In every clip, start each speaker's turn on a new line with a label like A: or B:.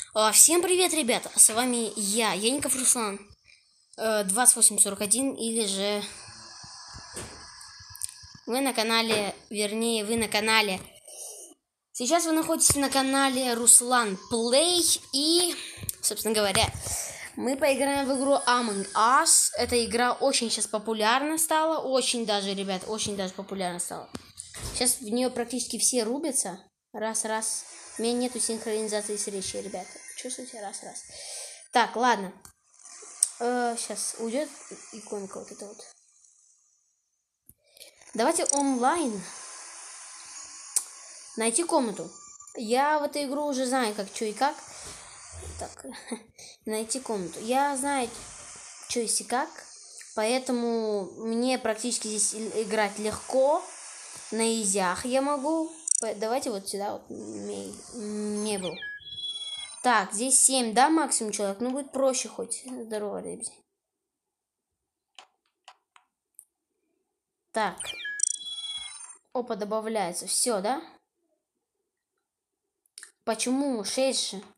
A: Всем привет, ребята! С вами я, Яников Руслан, 2841, или же вы на канале, Сейчас вы находитесь на канале Руслан Плей, и, собственно говоря, мы поиграем в игру Among Us. Эта игра очень сейчас популярна стала, очень даже, ребят, очень даже популярна стала. Сейчас в нее практически все рубятся. Раз. У меня нету синхронизации с речью, ребята. Чувствуете? Раз. Так, ладно. Сейчас уйдет иконка вот эта вот. Давайте онлайн. Найти комнату. Я в эту игру уже знаю, как, что и как. Так, найти комнату. Я знаю, что и как. Поэтому мне практически здесь играть легко. На изях я могу. Давайте вот сюда вот не был. Так, здесь 7, да, максимум человек? Ну, будет проще хоть. Здорово, ребята. Так. Опа, добавляется. Все, да? Почему? 6 же.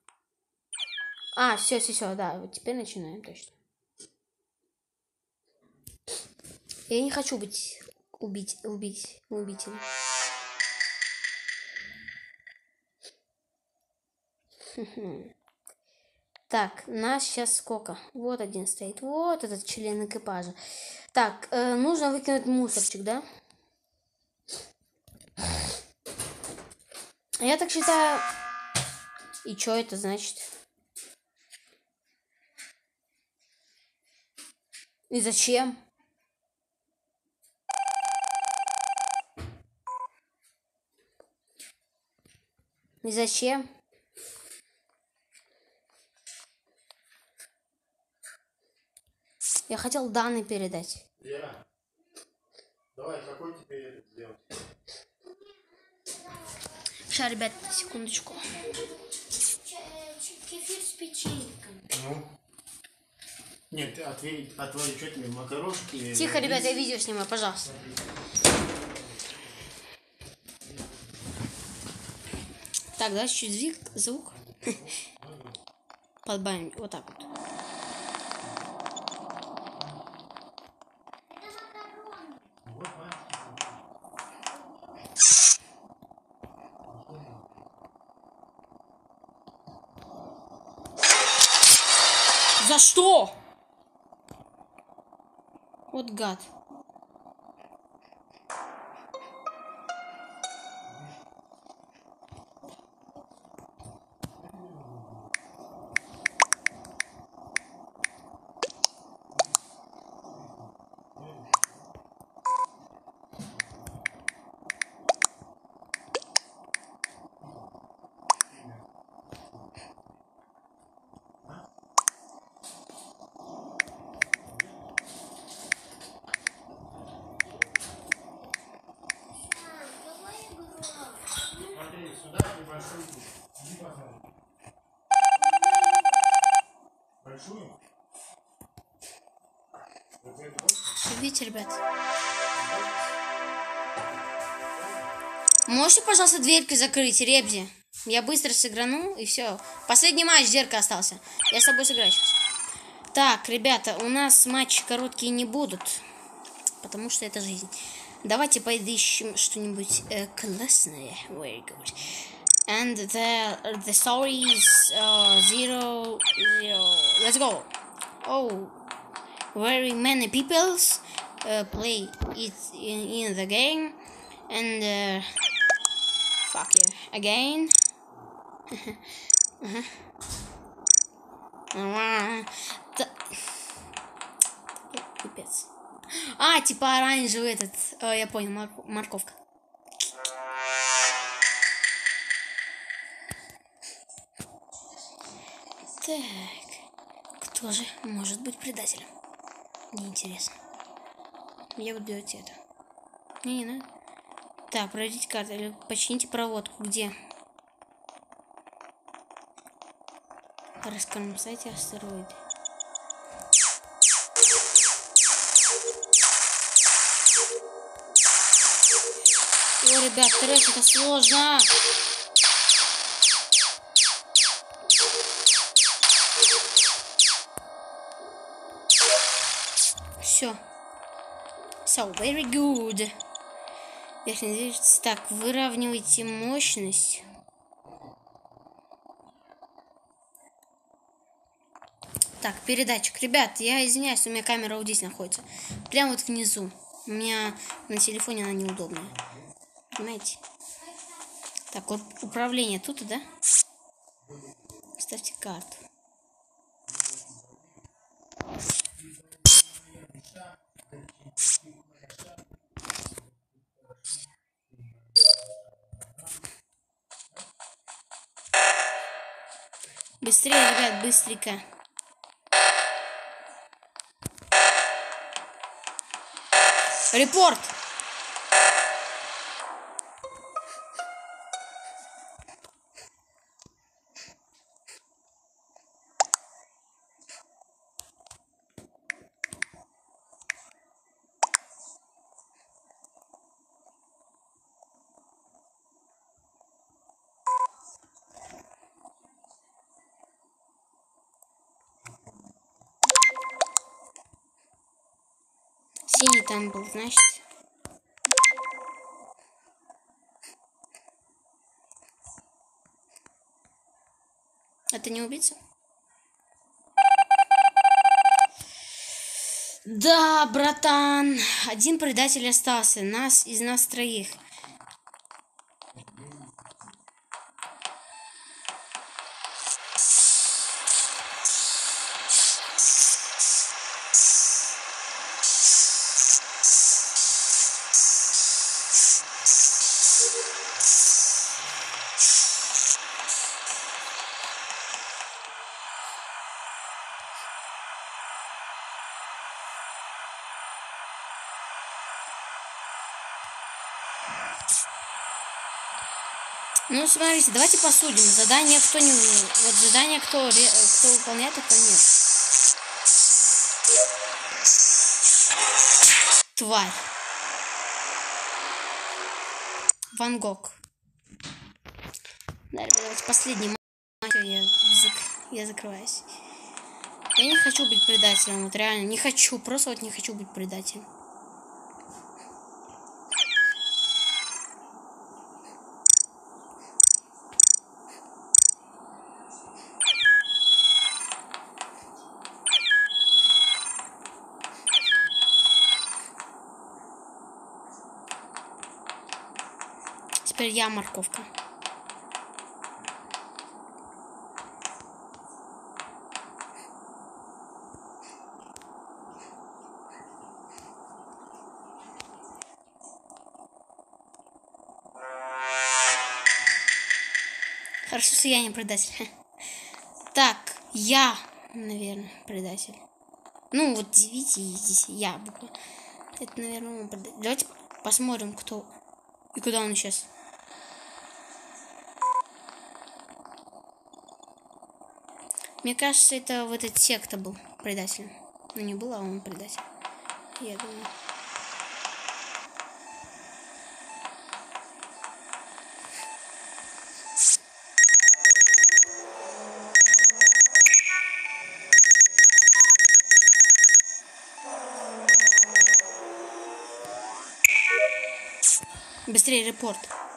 A: Все, да. Вот теперь начинаем точно. Я не хочу быть убителем. Так, нас сейчас сколько? Вот один стоит. Вот этот член экипажа. Так, нужно выкинуть мусорчик, да? Я так считаю. И что это значит? И зачем? И зачем? Я хотел данные передать.
B: Лера, давай, какой теперь сделать?
A: Сейчас, ребят, секундочку.
C: Кефир с печеньком.
B: Ну? Нет, отвори, что тебе, макарошки?
A: Тихо, ребят, я видео снимаю, пожалуйста. Так, давайте чуть звук. Подбавим вот так вот. За что? Вот гад.
B: Смотри, сюда небольшую. Иди посмотри. Большую? Вот эту вот?
A: Видите, ребят? Можете, пожалуйста, дверьки закрыть, Ребзи? Я быстро сыграну, и все. Последний матч, Дерка остался. Я с тобой сыграю сейчас. Так, ребята, у нас матчи короткие не будут. Потому что это жизнь. Давайте поищем что-нибудь классное. Very good. And the story is 0. Let's go. Oh, very many people play it in the game. And fuck you again. Пипец. Типа оранжевый этот. Я понял, морковка. Так. Кто же может быть предателем? Неинтересно. Я буду делать это. Не надо. Так, пройдите карту или почините проводку. Где? Расскажем сайте астероиды. О, ребят, трэш, это сложно. Все. So, very good. Верхний движется. Так, выравнивайте мощность. Так, передатчик. Ребят, я извиняюсь, у меня камера вот здесь находится. Прямо вот внизу. У меня на телефоне она неудобная. Понимаете? Так, вот управление тут, да? Ставьте карту. Быстрее, ребят, быстренько. Репорт! Синий там был, значит. Это не убийца? Да, братан. Один предатель остался. Из нас троих. Ну, смотрите, давайте посудим. Задание кто не... Вот задание кто выполняет, а кто нет. Тварь. Ван Гог. Да, ребята, давайте последний матч. Я закрываюсь. Я не хочу быть предателем. Вот реально, не хочу. Просто вот не хочу быть предателем. Теперь я морковка. Хорошо, что я не предатель. Так, я, наверное, предатель. Ну, вот видите, здесь я буква. Это, наверное, он предатель. Давайте посмотрим, кто и куда он исчез. Мне кажется, это вот этот секта был предателем. Ну, не был, а он предатель. Я думаю. Быстрее репорт.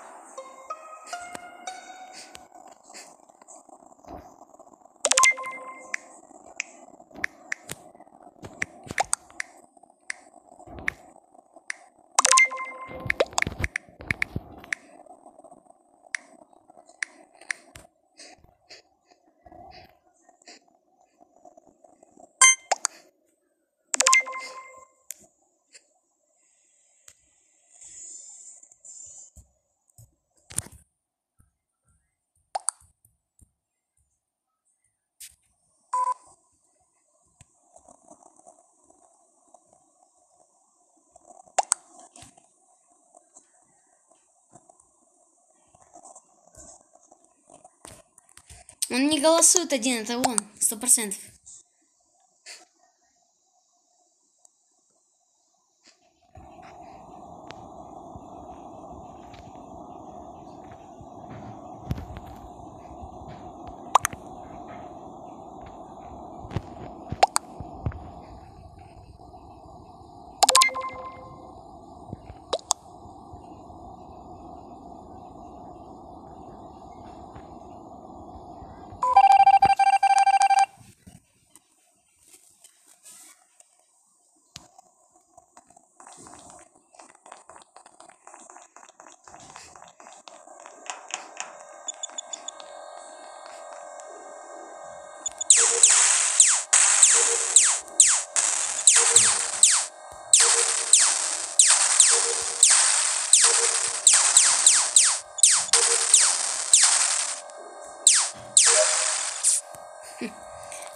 A: Он не голосует один, это он, 100%.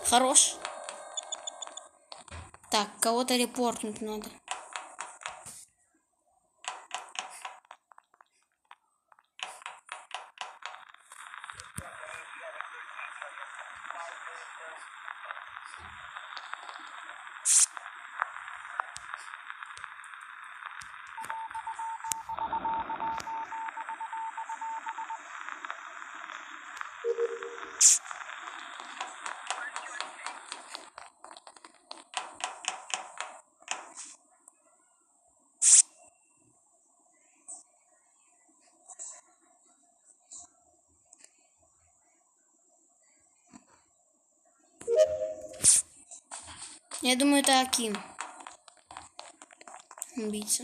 A: Хорош. Так, кого-то репортнуть надо. Я думаю, это Аким. Убийца.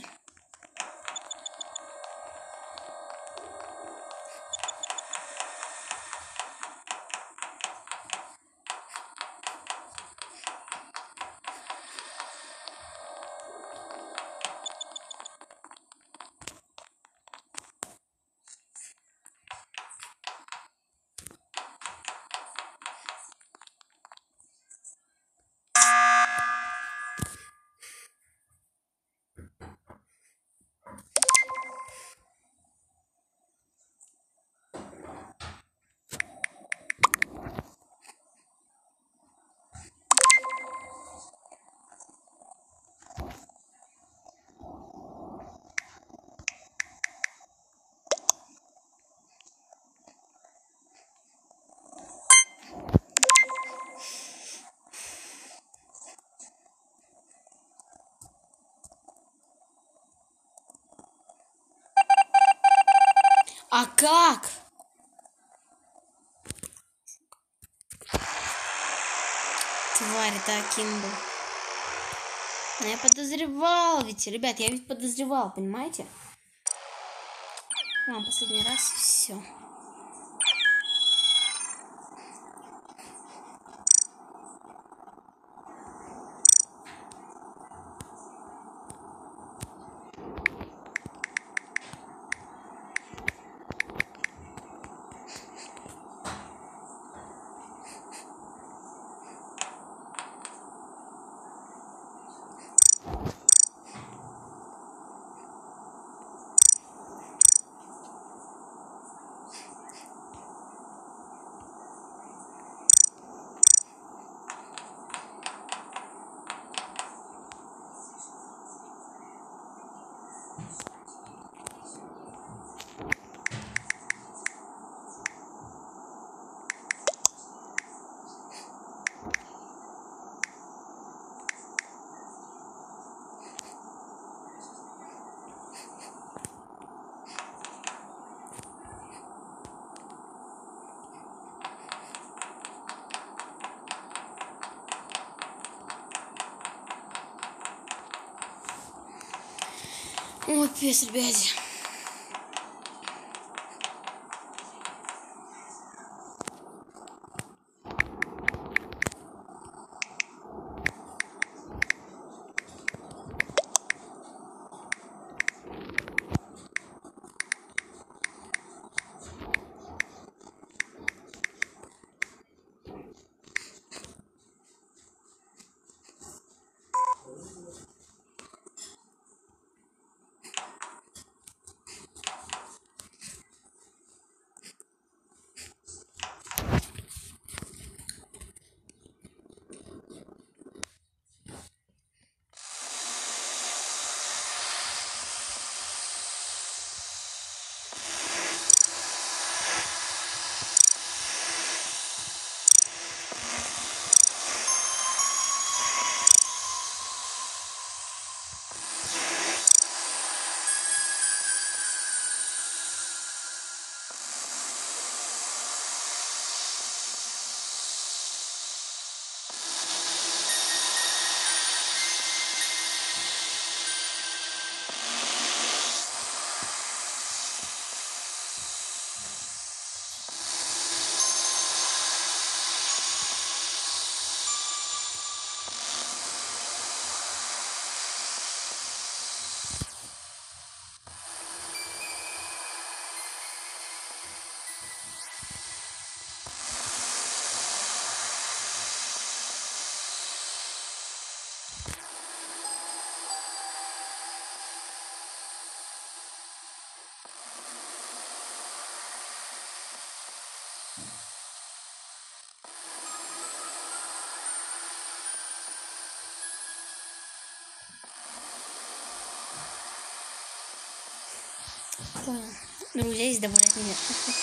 A: А как? Тварь, это Аким был. Но я подозревал ведь, ребят, я ведь подозревал, понимаете? Вам последний раз и все. О, пес, ребят. Понял. Друзья здесь добавлять нет.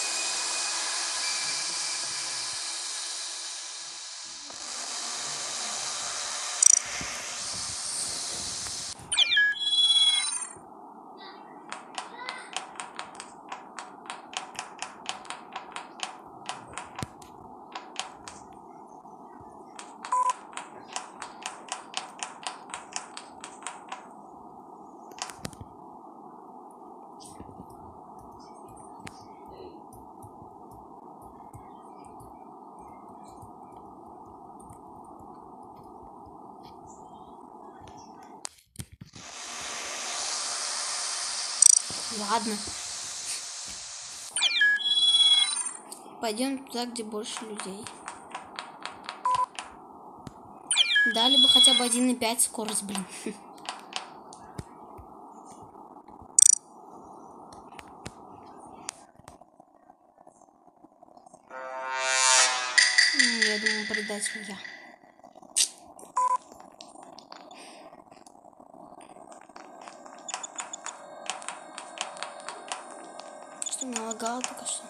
A: Ладно. Пойдем туда, где больше людей. Дали бы хотя бы 1,5 скорость, блин. Я думаю, предатель я. Что налагало только что?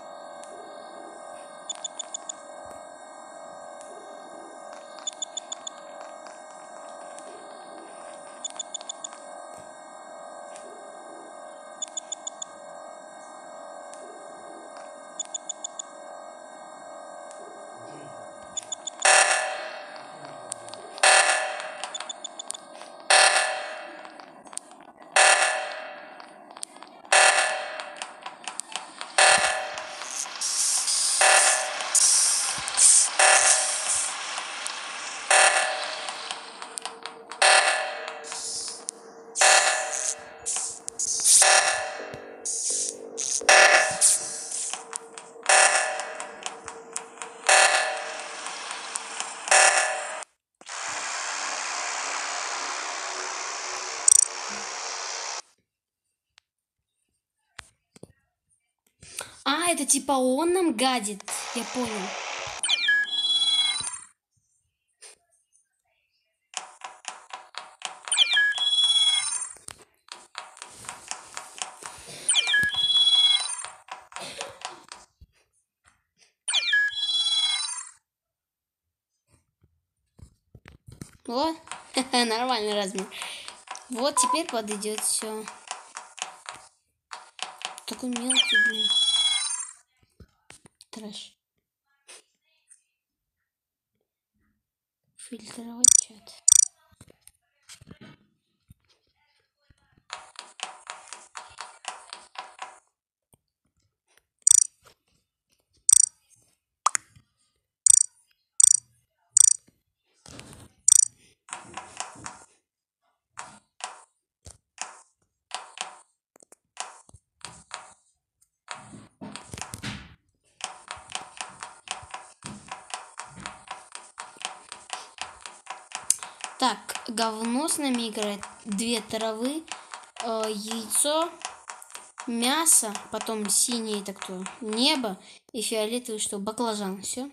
A: А, это типа он нам гадит. Я понял. Вот. Нормальный размер. Вот теперь подойдет все. Такой мелкий, блин. Трэш. Фильтровать чат. Так, говно с нами играет. 2 травы, яйцо, мясо, потом синее, это кто? Небо и фиолетовый что? Баклажан. Все.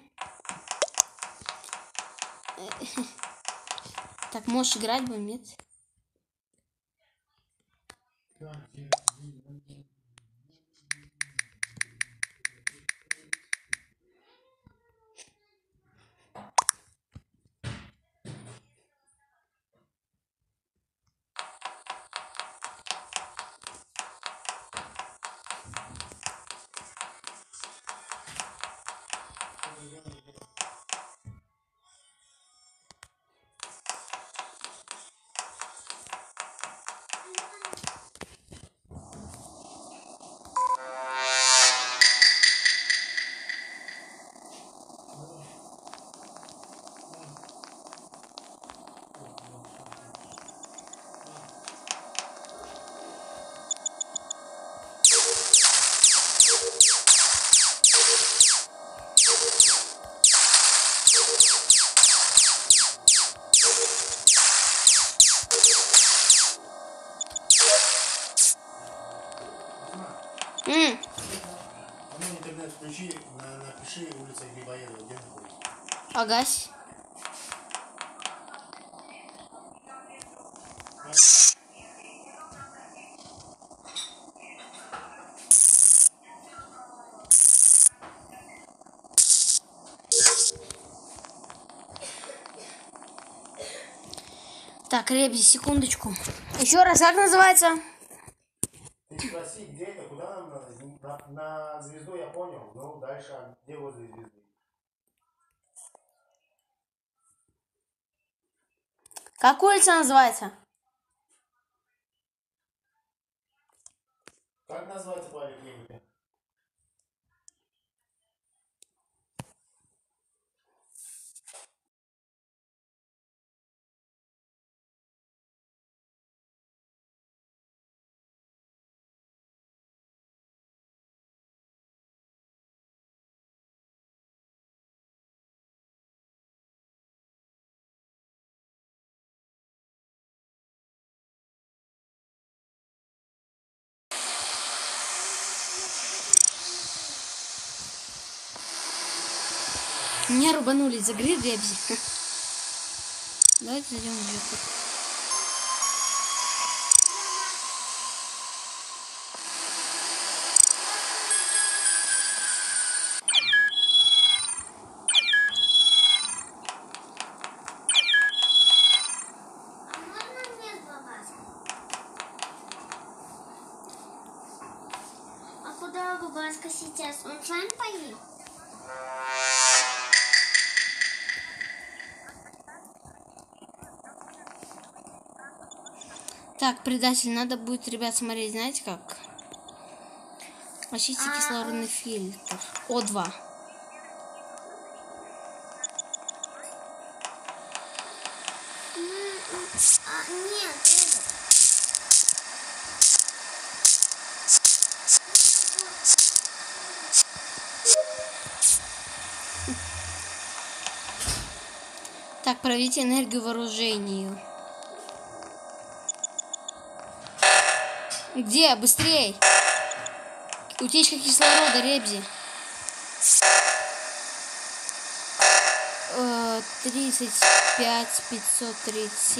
A: Так, можешь играть будем, нет?
B: Интернет включи, напиши улица Грибоедова, где находится.
A: Агась. Так, Ребзи, секундочку. Еще раз, как называется?
B: Ты спроси, где это, куда нам надо? На звезду я понял, ну дальше, а где возле звезды?
A: Как улица называется?
B: Как называется поликлиника?
A: Меня рубанули, загрыз Ребзи. Давайте зайдем в YouTube.
C: А куда Губаска сейчас? Он сам поедет?
A: Так, предатель, надо будет, ребят, смотреть, знаете как? Очистите кислородный фильтр. О2.
C: Нет, это.
A: Так, проведите энергию вооружению. Где? Быстрей! Утечка кислорода, Ребзи. 35 537.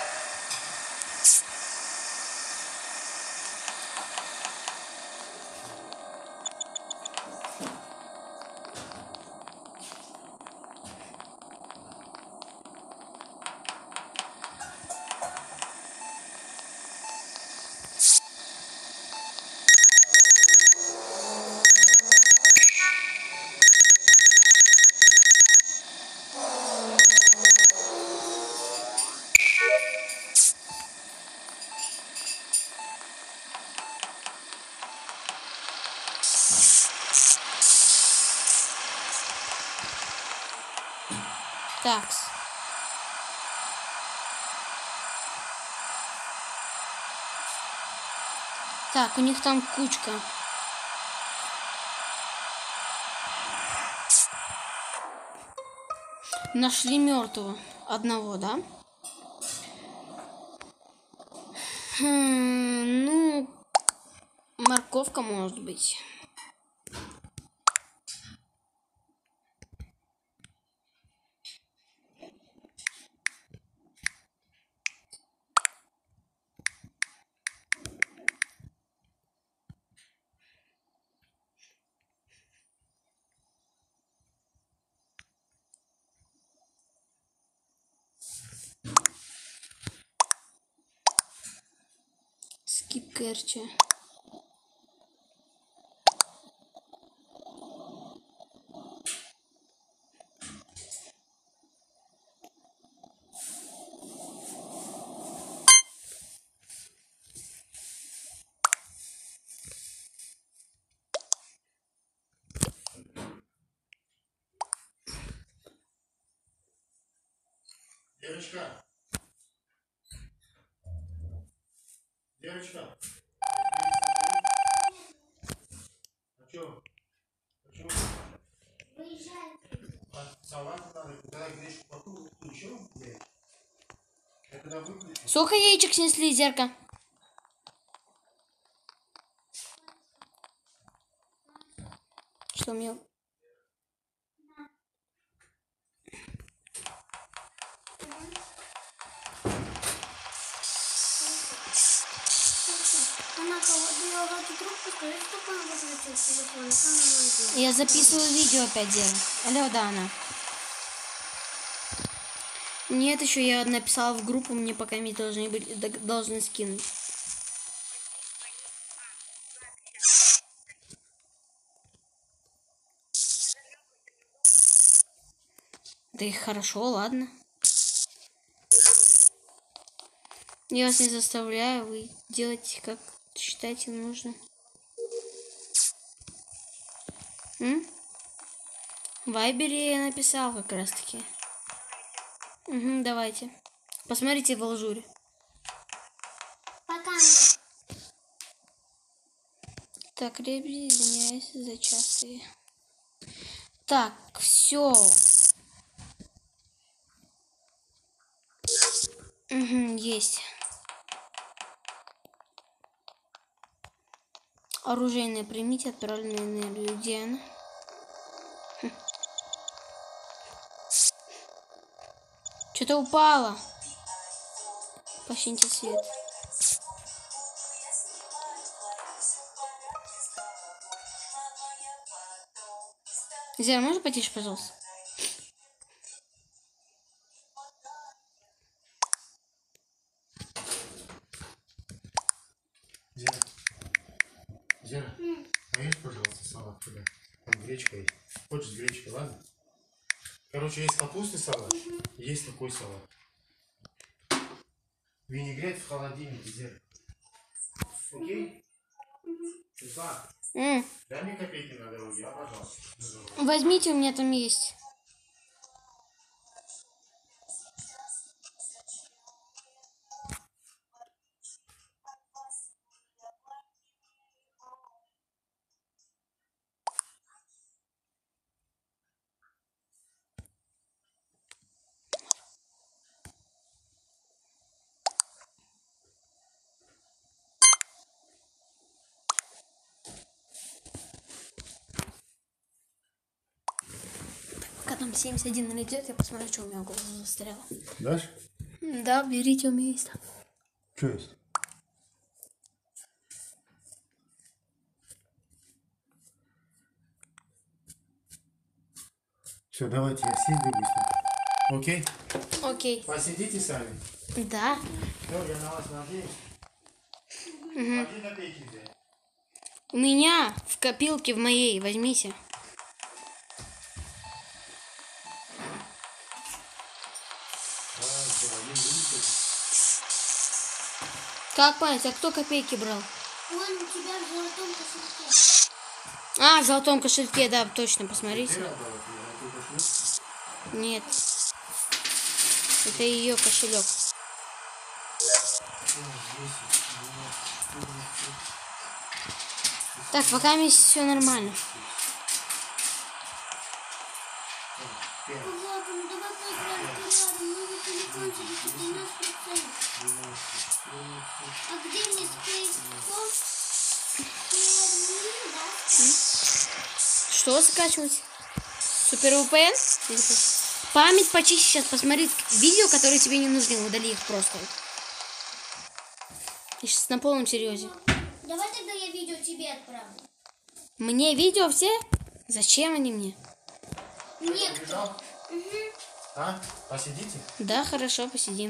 A: Такс. Так, у них там кучка. Нашли мертвого. Одного, да? Ну, морковка может быть. Скип Керчи.
B: Девочка. Девочка. А чё? Почему?
C: Выезжай.
B: Салат надо, когда гречку потом еще блядь. Я когда выключу.
A: Сколько яичек снесли, Зерка? Что мне...
C: Она кого-то эту трубку, скажи, что она выключил телефон. Сам найдет.
A: Я записываю видео опять делаю. Алло, да, она. Нет, еще я написала в группу, мне пока не должны скинуть. Да и хорошо, ладно. Я вас не заставляю, вы делаете, как считаете нужно. В Вайбере я написал как раз таки. Угу, давайте. Посмотрите в Алжуре.
C: Пока.
A: Так, ребят, извиняюсь за частые. Так, все. Угу, есть. Оружейное примите, отправленную энергию. Где она? Что-то упало. Почините свет. Зера, можно потише, пожалуйста?
B: Зера, поешь, пожалуйста, салат туда. Там гречка есть. Хочешь с гречкой, ладно? Короче, есть капустный салат, есть такой салат. Винегрет в холодильнике, Зера. Окей? Светлана, дай мне копейки на дороге, а, пожалуйста. На дороге.
A: Возьмите, у меня там есть. Пока там 71 найдет, я посмотрю, что у меня голос застрял.
B: Дашь?
A: Да, берите, у меня есть.
B: Что есть? Все, давайте я съеду быстро. Окей?
A: Окей.
B: Посидите сами.
A: Да.
B: Все, я на вас надеюсь. А где копейки взять?
A: У меня в копилке в моей, возьмите. Как понять, а кто копейки брал?
C: Он у тебя в золотом кошельке.
A: А, в золотом кошельке, да, точно, посмотрите. Нет. Это ее кошелек. Так, пока все нормально.
C: Пожалуйста, ну давай поиграем в мы на телефончике 14%. А где мне спейсков?
A: Что закачивать? Супер VPN? Память почище сейчас, посмотри видео, которые тебе не нужны, удали их просто. Я сейчас на полном серьезе.
C: Давай тогда я видео тебе отправлю.
A: Мне видео все? Зачем они мне?
C: Некоторые.
B: А? Посидите?
A: Да, хорошо, посидим.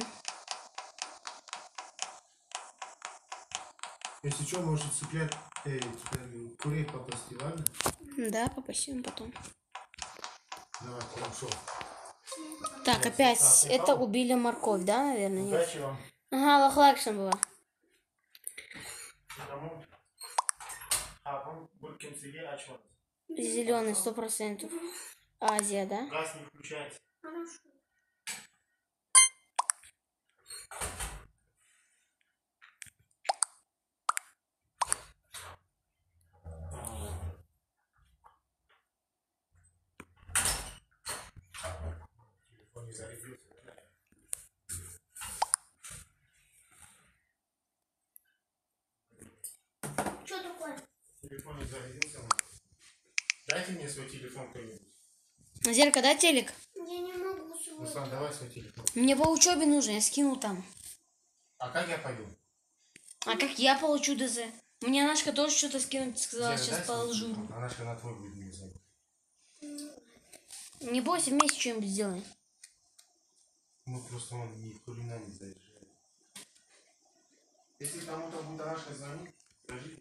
B: Если что, можете цыплят, курей попасти, ладно?
A: Да, попасим потом.
B: Давай, хорошо.
A: Так, опять. Это убили морковь, да, наверное? Нет?
B: Удачи вам.
A: Ага, лохлакшин была.
B: Tamam. Abi bu kimseye açmadı.
A: Зеленый, 100%. Азия, да?
B: Газ не включается.
C: Хорошо.
B: Телефон не зарядился.
C: Что такое?
B: Телефон не зарядился. Дайте мне свой телефон кто-нибудь.
A: Зерка, да, телек?
C: Я не могу свой.
B: Руслан, давай свой телефон.
A: Мне по учебе нужно, я скину там.
B: А как я пойду?
A: А как я получу ДЗ? Мне Анашка тоже что-то скинуть сказала,
B: Зера,
A: сейчас
B: дай свой
A: положу.
B: телефон. Анашка на твой будет мне звонить.
A: Не бойся, вместе что-нибудь сделаем.
B: Мы просто он ни в кулина не заезжаем. Если кому-то будоражка звонит, скажите.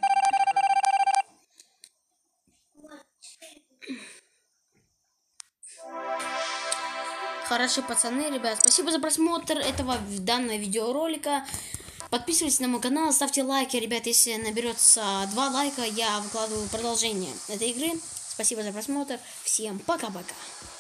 A: Хорошие пацаны, ребят. Спасибо за просмотр данного видеоролика. Подписывайтесь на мой канал, ставьте лайки, ребят. Если наберется 2 лайка, я выкладываю продолжение этой игры. Спасибо за просмотр. Всем пока-пока.